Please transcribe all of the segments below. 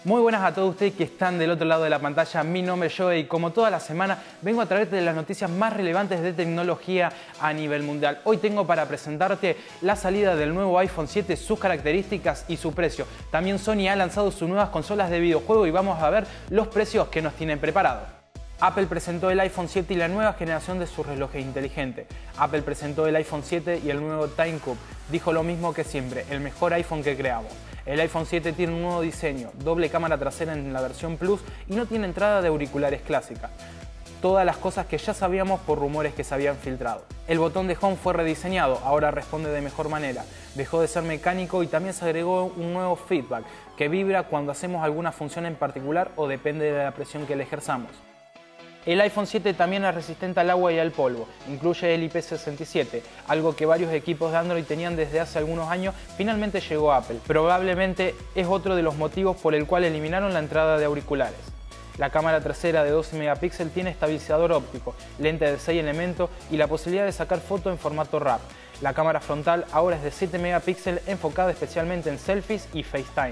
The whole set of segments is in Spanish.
Muy buenas a todos ustedes que están del otro lado de la pantalla. Mi nombre es Joe y como toda la semana vengo a traerte de las noticias más relevantes de tecnología a nivel mundial. Hoy tengo para presentarte la salida del nuevo iPhone 7, sus características y su precio. También Sony ha lanzado sus nuevas consolas de videojuego y vamos a ver los precios que nos tienen preparados. Apple presentó el iPhone 7 y la nueva generación de sus relojes inteligentes. Apple presentó el iPhone 7 y el nuevo TimeCube. Dijo lo mismo que siempre, el mejor iPhone que creamos. El iPhone 7 tiene un nuevo diseño, doble cámara trasera en la versión Plus y no tiene entrada de auriculares clásica. Todas las cosas que ya sabíamos por rumores que se habían filtrado. El botón de Home fue rediseñado, ahora responde de mejor manera. Dejó de ser mecánico y también se agregó un nuevo feedback que vibra cuando hacemos alguna función en particular o depende de la presión que le ejerzamos. El iPhone 7 también es resistente al agua y al polvo, incluye el IP67, algo que varios equipos de Android tenían desde hace algunos años. Finalmente llegó a Apple. Probablemente es otro de los motivos por el cual eliminaron la entrada de auriculares. La cámara trasera de 12 megapíxeles tiene estabilizador óptico, lente de 6 elementos y la posibilidad de sacar fotos en formato RAW. La cámara frontal ahora es de 7 megapíxeles enfocada especialmente en selfies y FaceTime.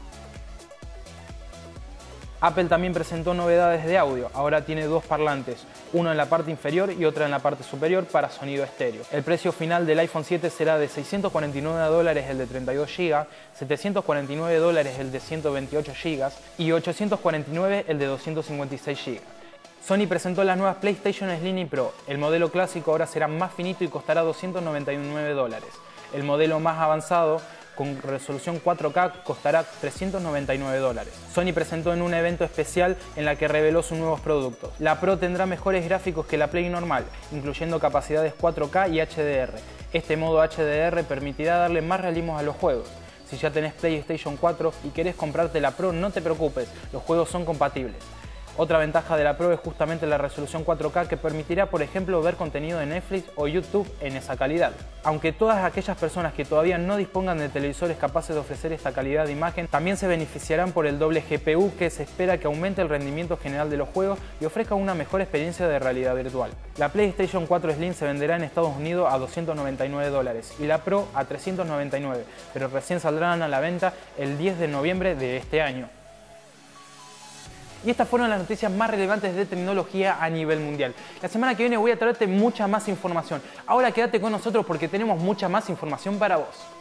Apple también presentó novedades de audio, ahora tiene dos parlantes, uno en la parte inferior y otro en la parte superior para sonido estéreo. El precio final del iPhone 7 será de $649 el de 32 GB, $749 el de 128 GB y $849 el de 256 GB. Sony presentó las nuevas PlayStation Slim y Pro. El modelo clásico ahora será más finito y costará $299. El modelo más avanzado, con resolución 4K, costará $399. Sony presentó en un evento especial en la que reveló sus nuevos productos. La Pro tendrá mejores gráficos que la Play normal, incluyendo capacidades 4K y HDR. Este modo HDR permitirá darle más realismo a los juegos. Si ya tenés PlayStation 4 y querés comprarte la Pro, no te preocupes, los juegos son compatibles. Otra ventaja de la Pro es justamente la resolución 4K que permitirá, por ejemplo, ver contenido de Netflix o YouTube en esa calidad. Aunque todas aquellas personas que todavía no dispongan de televisores capaces de ofrecer esta calidad de imagen también se beneficiarán por el doble GPU, que se espera que aumente el rendimiento general de los juegos y ofrezca una mejor experiencia de realidad virtual. La PlayStation 4 Slim se venderá en Estados Unidos a $299 y la Pro a $399, pero recién saldrán a la venta el 10 de noviembre de este año. Y estas fueron las noticias más relevantes de tecnología a nivel mundial. La semana que viene voy a traerte mucha más información. Ahora quédate con nosotros porque tenemos mucha más información para vos.